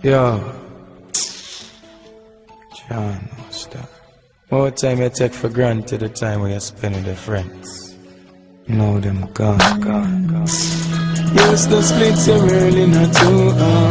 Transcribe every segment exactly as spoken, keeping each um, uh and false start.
Yo, John, no stop. More time you take for granted the time when you spend with your friends. Now them gone, gone, gone. Used to split you early, not too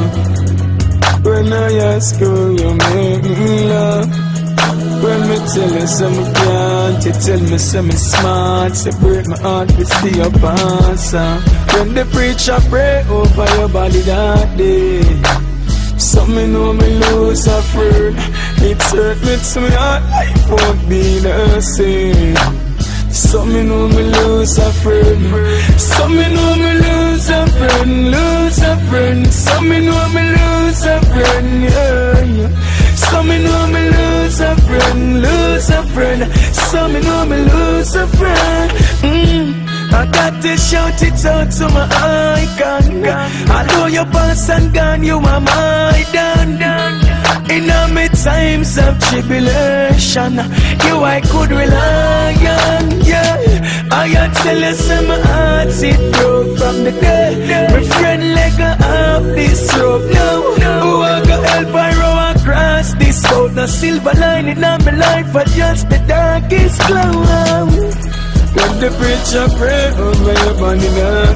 hard. When I ask you, you make me laugh. When me tell you some can't, you tell me some smart. You break my heart to see your answer. When the preacher pray over your body that day, so me know me lose a friend. It hurt me to my heart, life won't be the same. So me know me lose a friend. So me know me lose a friend, lose a friend. So me know me lose a friend, yeah, yeah. So me know me lose a friend, lose a friend. So me know me lose a friend. Mm. I got to shout it out to my icon. Although your past and gone, you are my done. In all my times of tribulation, you I could rely on, yeah. I tell you some my heart's it broke from the day. My friend let go off this rope now. Who I got help I row across this boat. No silver lining on my life, but just the darkest cloud. When the preacher pray over your body that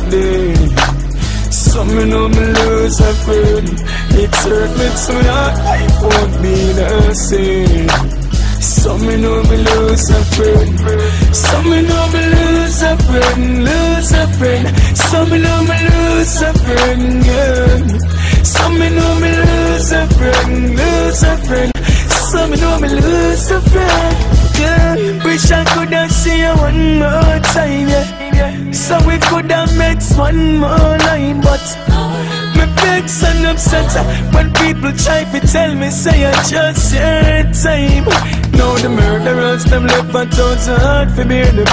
day, so me know me lose a friend. It hurt me to my heart, life won't be the same. So me know me lose a friend. So me know me lose a friend, lose a friend. So me know me lose a friend, yeah. So me know me lose a friend, lose a friend. So me know me lose a friend, yeah. Wish I could have seen you one more time, yeah. So we could have met one more line, but me vex and upset when people try to tell me say I just your time. Now the murderers them left a thousand heart for bear the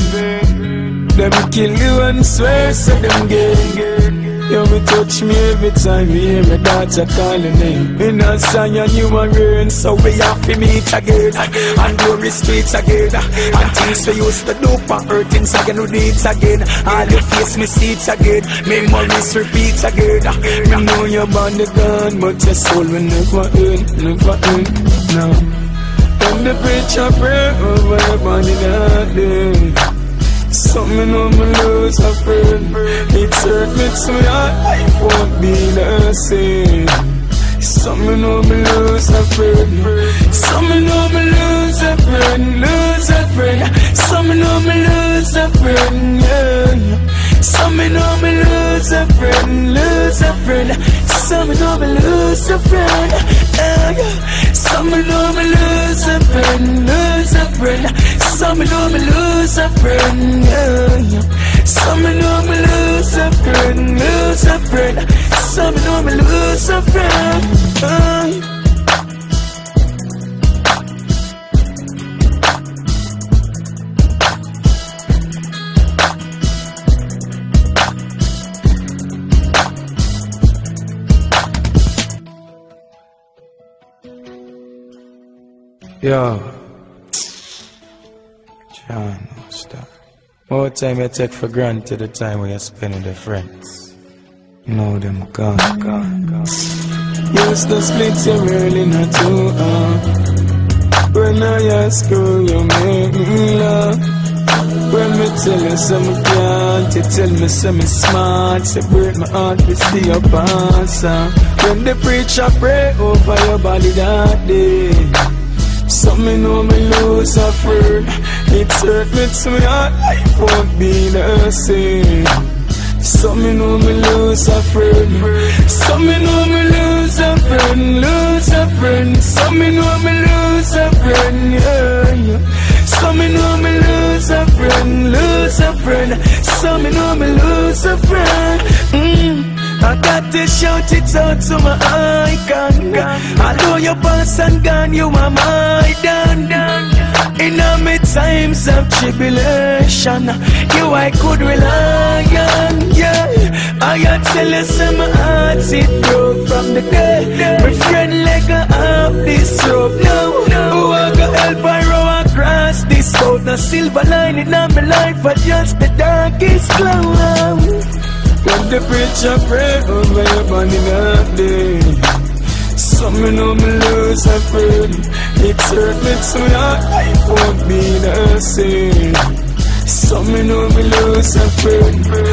pain. Them kill you and swear so them gain. You me touch me every time you hear my daughter calling name. In a sign and you a rain, so we have to meet again. And do we street again. And things we used to do for hurt things again, we do it again. All your face me see it again. Memories repeat again. Me know you're born the gun, but your soul will never end, never end, no. When the preacher pray over your body that day, so me know me lose a friend. It hurt me to my heart, life won't be the same. So me know me lose a friend. So me know me lose a friend, lose a friend. So me know me lose a friend, yeah. So me know me lose a friend, lose a friend. So me know me lose a friend, yeah. So me know me lose a friend, lose a friend. So me know me lose a friend, yeah. So me know me lose a friend, lose a friend. So me know me lose a friend, yeah. Yo, John, no stop. More time you take for granted the time when you spend with your friends. Now them gone, gone, gone. Used to split you early, not too hard. When I ask you, you make me laugh. When me tell you some can't, you tell me some smart. You break my heart to see your answer. When the preacher pray over your body that day, so me know me lose a friend. It hurt me to my heart, life won't be the same. So me know me lose a friend. So me know me lose a friend, lose a friend. So me know me lose a friend, yeah, yeah. So me know me lose a friend, lose a friend. So me know me lose a friend. Mm. I got to shout it out to my icon. Although your past and gone, you are my done. In all my times of tribulation, you I could rely on, yeah. I tell you some my heart's it broke from the day. My friend let go off this rope now. Who I got help I row across this boat. No silver lining on my life, but just the darkest cloud. When the preacher pray over your body that day, me know me lose a friend. It's hurt me so your life won't be the same. So me know me lose a friend.